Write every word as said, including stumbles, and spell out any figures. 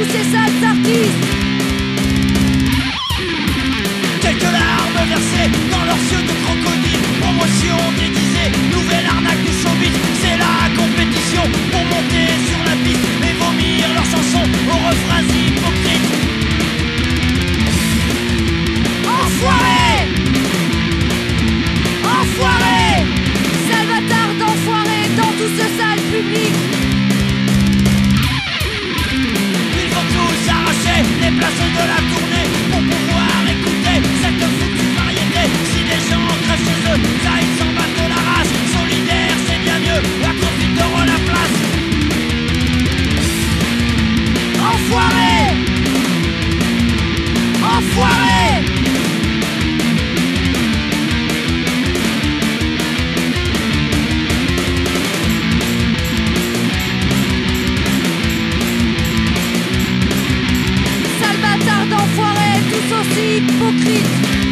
tous ces sales artistes. Quelques larmes versées dans leurs yeux de crocodile. Promotion déguisée, nouvelle arnaque du showbiz. C'est la compétition pour monter sur la piste et vomir leurs chansons aux refrains hypocrites. Enfoiré, enfoiré, sale bâtard d'enfoiré dans tout ce sale public. Ils vont tous arracher les places de la tournée pour pouvoir écouter cette foutue variété. Si des gens crèvent chez eux, ça ils s'en battent de la race. Solidaire, c'est bien mieux, à trente d'euros la place. Enfoiré, enfoiré. Sale bâtard d'enfoiré, tous aussi hypocrites.